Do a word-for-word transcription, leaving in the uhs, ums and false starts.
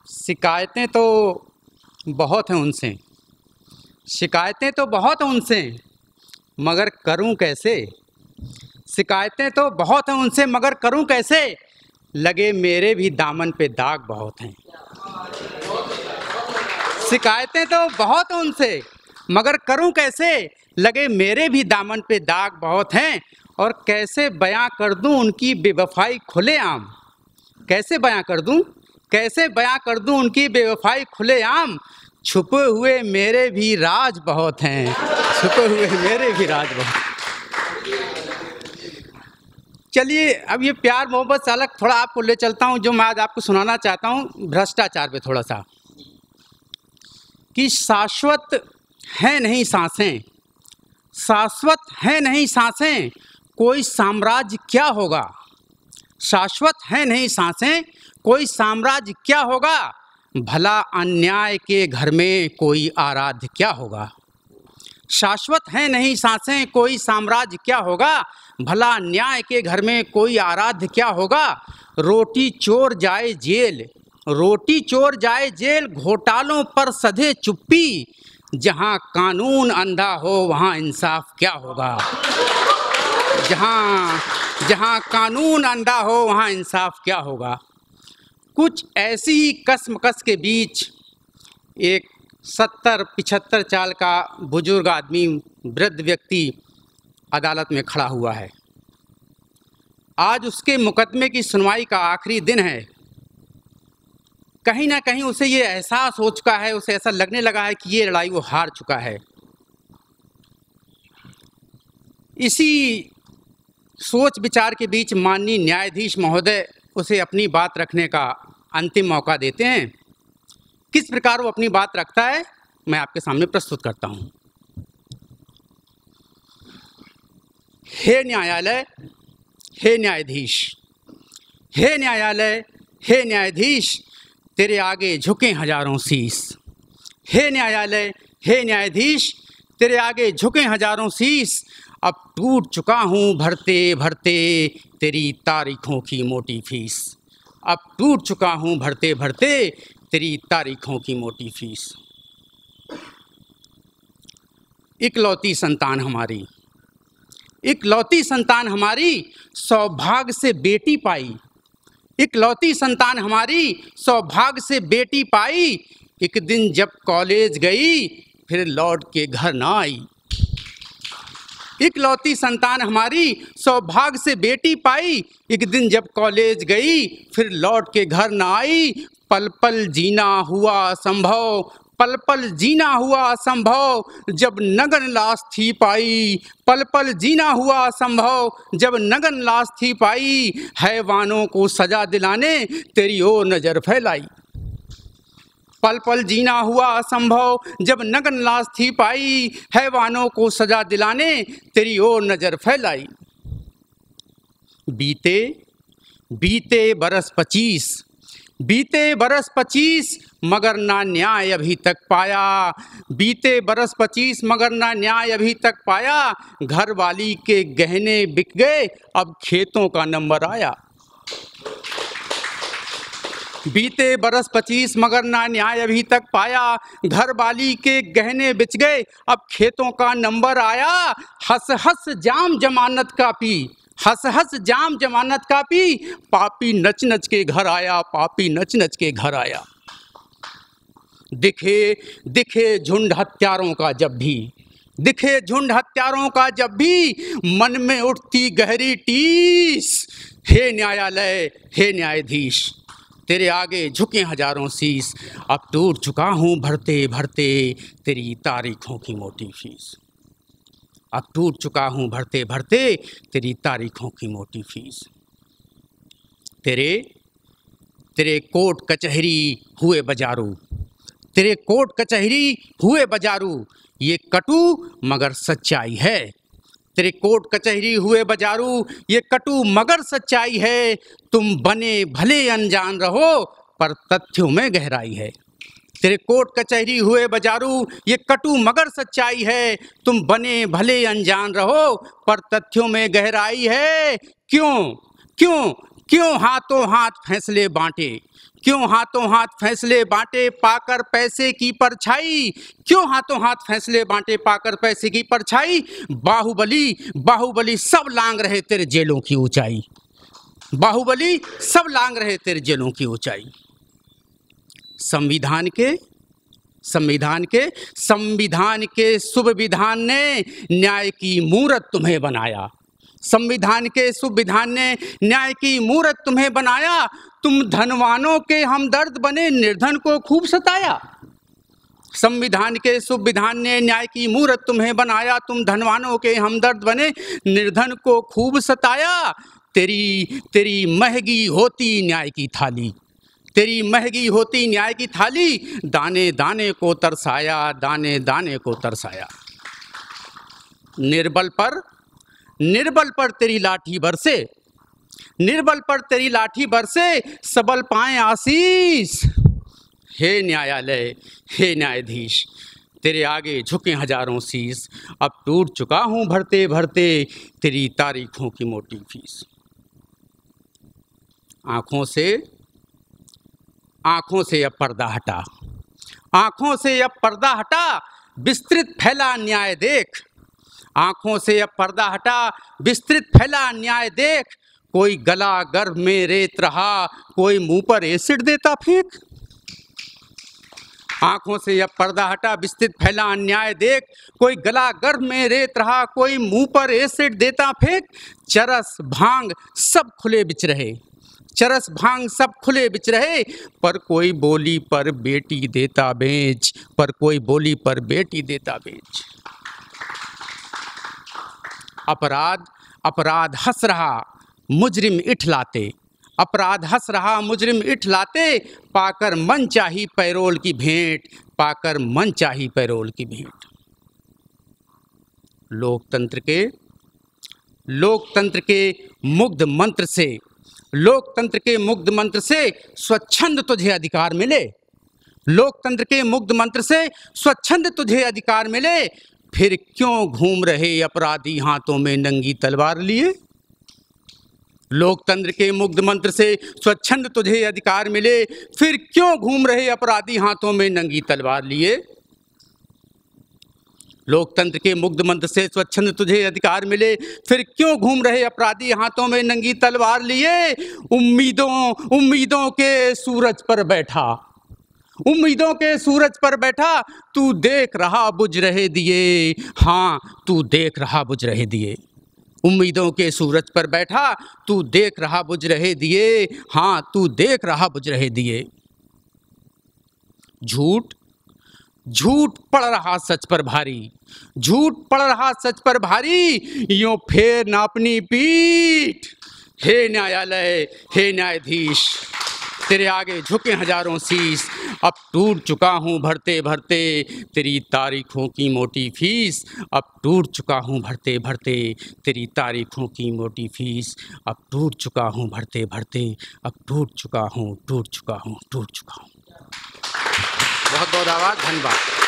शिकायतें तो बहुत हैं उनसे, शिकायतें तो बहुत हैं उनसे, मगर करूं कैसे। शिकायतें तो बहुत हैं उनसे, मगर करूं कैसे। लगे मेरे भी दामन पे दाग बहुत हैं। शिकायतें तो बहुत हैं उनसे, मगर करूं कैसे। लगे मेरे भी दामन पे दाग बहुत हैं। और कैसे बयां कर दूं उनकी बेवफाई खुलेआम। कैसे बयां कर दूं, कैसे बयां कर दूं उनकी बेवफाई खुलेआम। छुपे हुए मेरे भी राज बहुत हैं, छुपे हुए मेरे भी राज बहुत। चलिए अब ये प्यार मोहब्बत से अलग थोड़ा आपको ले चलता हूँ। जो मैं आज आपको सुनाना चाहता हूँ भ्रष्टाचार पे थोड़ा सा, कि शाश्वत है नहीं सांसें, शाश्वत है नहीं सांसें, कोई साम्राज्य क्या होगा। शाश्वत है नहीं सांसें, कोई साम्राज्य क्या होगा। भला अन्याय के घर में कोई आराध्य क्या होगा। शाश्वत है नहीं सांसें, कोई साम्राज्य क्या होगा। भला न्याय के घर में कोई आराध्य क्या होगा। रोटी चोर जाए जेल, रोटी चोर जाए जेल, घोटालों पर सधे चुप्पी। जहां कानून अंधा हो वहां इंसाफ क्या होगा। जहां जहां कानून अंधा हो वहां इंसाफ क्या होगा। कुछ ऐसी ही कसमकस के बीच एक सत्तर पिछहत्तर साल का बुजुर्ग आदमी, वृद्ध व्यक्ति अदालत में खड़ा हुआ है। आज उसके मुकदमे की सुनवाई का आखिरी दिन है। कहीं ना कहीं उसे ये एहसास हो चुका है, उसे ऐसा लगने लगा है कि ये लड़ाई वो हार चुका है। इसी सोच विचार के बीच माननीय न्यायाधीश महोदय उसे अपनी बात रखने का अंतिम मौका देते हैं। किस प्रकार वो अपनी बात रखता है मैं आपके सामने प्रस्तुत करता हूं। हे न्यायालय, हे न्यायाधीश, हे न्यायालय, हे न्यायाधीश, तेरे आगे झुके हजारों शीश। हे न्यायालय, हे न्यायाधीश, तेरे आगे झुके हजारों शीश। अब टूट चुका हूँ भरते भरते तेरी तारीखों की मोटी फीस। अब टूट चुका हूँ भरते भरते तेरी तारीखों की मोटी फीस। इकलौती संतान हमारी, इकलौती संतान हमारी, सौभाग्य से बेटी पाई। इकलौती संतान हमारी, सौभाग्य से बेटी पाई। एक दिन जब कॉलेज गई फिर लौट के घर ना आई। इकलौती संतान हमारी, सौभाग्य से बेटी पाई। एक दिन जब कॉलेज गई फिर लौट के घर ना आई। पल पल जीना हुआ संभव, पल पल जीना हुआ संभव, जब नगन लाश थी पाई। पल पल जीना हुआ संभव, जब नगन लाश थी पाई। हैवानों को सजा दिलाने तेरी ओर नजर फैलाई। पल पल जीना हुआ असंभव, जब नगन लाश थी पाई। हैवानों को सजा दिलाने तेरी ओर नजर फैलाई। बीते बीते बरस पच्चीस, बीते बरस पच्चीस, मगर ना न्याय अभी तक पाया। बीते बरस पच्चीस, मगर ना न्याय अभी तक पाया। घर वाली के गहने बिक गए, अब खेतों का नंबर आया। बीते बरस पच्चीस, मगर ना न्याय अभी तक पाया। घर वाली के गहने बिच गए, अब खेतों का नंबर आया। हंस हंस जाम जमानत का पी, हंस हंस जाम जमानत का पी। पापी नच नच के घर आया, पापी नच नच के घर आया। दिखे दिखे झुंड हत्यारों का जब भी, दिखे झुंड हत्यारों का जब भी, मन में उठती गहरी टीस। हे न्यायालय, हे न्यायाधीश, तेरे आगे झुके हजारों शीश। अब टूट चुका हूँ भरते भरते तेरी तारीखों की मोटी फीस। अब टूट चुका हूँ भरते भरते तेरी तारीखों की मोटी फीस। तेरे तेरे कोर्ट कचहरी हुए बजारू, तेरे कोर्ट कचहरी हुए बजारू, ये कटु मगर सच्चाई है। तेरे कोर्ट कचहरी हुए बजारू, ये कटु मगर सच्चाई है। तुम बने भले अनजान रहो पर तथ्यों में गहराई है। तेरे कोर्ट कचहरी हुए बजारू, ये कटु मगर सच्चाई है। तुम बने भले अनजान रहो पर तथ्यों में गहराई है। क्यों क्यों क्यों हाथों हाथ फैसले बांटे, क्यों हाथों हाथ फैसले बांटे पाकर पैसे की परछाई, क्यों हाथों हाथ फैसले बांटे पाकर पैसे की परछाई। बाहुबली बाहुबली सब लांग रहे तेरे जेलों की ऊंचाई, बाहुबली सब लांग रहे तेरे जेलों की ऊंचाई। संविधान के संविधान के संविधान के शुभ विधान ने न्याय की मूरत तुम्हें बनाया, संविधान के शुभ विधान ने न्याय की मूरत तुम्हें बनाया। तुम धनवानों के हमदर्द बने, निर्धन को खूब सताया। संविधान के शुभ विधान ने न्याय की मूरत तुम्हें बनाया, तुम धनवानों के हमदर्द बने, निर्धन को खूब सताया। तेरी तेरी महंगी होती न्याय की थाली, तेरी महंगी होती न्याय की थाली, दाने दाने को तरसाया, दाने दाने को तरसाया। निर्बल पर निर्बल पर तेरी लाठी बरसे, निर्बल पर तेरी लाठी बरसे, सबल पाए आशीष। हे न्यायालय, हे न्यायाधीश, तेरे आगे झुके हजारों शीश। अब टूट चुका हूँ भरते भरते तेरी तारीखों की मोटी फीस। आंखों से आंखों से अब पर्दा हटा, आंखों से अब पर्दा हटा, विस्तृत फैला न्याय देख। आंखों से अब पर्दा हटा, विस्तृत फैला न्याय देख। कोई गला गर्भ में रेत रहा, कोई मुंह पर एसिड देता फेंक। आंखों से अब पर्दा हटा, विस्तृत फैला न्याय देख। कोई गला गर्भ में रेत रहा, कोई मुंह पर एसिड देता फेंक। चरस भांग सब खुले बिच रहे, चरस भांग सब खुले बिच रहे, पर कोई बोली पर बेटी देता बेच, पर कोई बोली पर बेटी देता बेच। अपराध अपराध हंस रहा, मुजरिम इठलाते, अपराध हंस रहा, मुजरिम इठलाते, पाकर मन चाही पैरोल की भेंट, पाकर मन चाही पैरोल की भेंट। लोकतंत्र के लोकतंत्र के मुग्ध मंत्र से, लोकतंत्र के मुग्ध मंत्र से स्वच्छंद तुझे अधिकार मिले, लोकतंत्र के मुग्ध मंत्र से स्वच्छंद तुझे अधिकार मिले। फिर क्यों घूम रहे अपराधी हाथों में नंगी तलवार लिए। लोकतंत्र के मुग्ध मंत्र से स्वच्छंद तुझे अधिकार मिले, फिर क्यों घूम रहे अपराधी हाथों में नंगी तलवार लिए। लोकतंत्र के मुग्ध मंत्र से स्वच्छंद तुझे अधिकार मिले, फिर क्यों घूम रहे अपराधी हाथों में नंगी तलवार लिए। उम्मीदों उम्मीदों के सूरज पर बैठा, उम्मीदों के सूरज पर बैठा, तू देख रहा बुझ रहे दिए, हाँ तू देख रहा बुझ रहे दिए। उम्मीदों के सूरज पर बैठा, तू देख रहा बुझ रहे दिए, हाँ तू देख रहा बुझ रहे दिए। झूठ झूठ पड़ रहा सच पर भारी, झूठ पड़ रहा सच पर भारी, यूं फेर ना अपनी पीठ। हे न्यायालय, हे न्यायाधीश, तेरे आगे झुके हजारों शीश। अब टूट चुका हूँ भरते भरते तेरी तारीखों की मोटी फीस, अब टूट चुका हूँ भरते भरते तेरी तारीखों की मोटी फीस। अब टूट चुका हूँ भरते भरते, अब टूट चुका हूँ, टूट चुका हूँ, टूट चुका हूँ। बहुत बहुत आभार, धन्यवाद।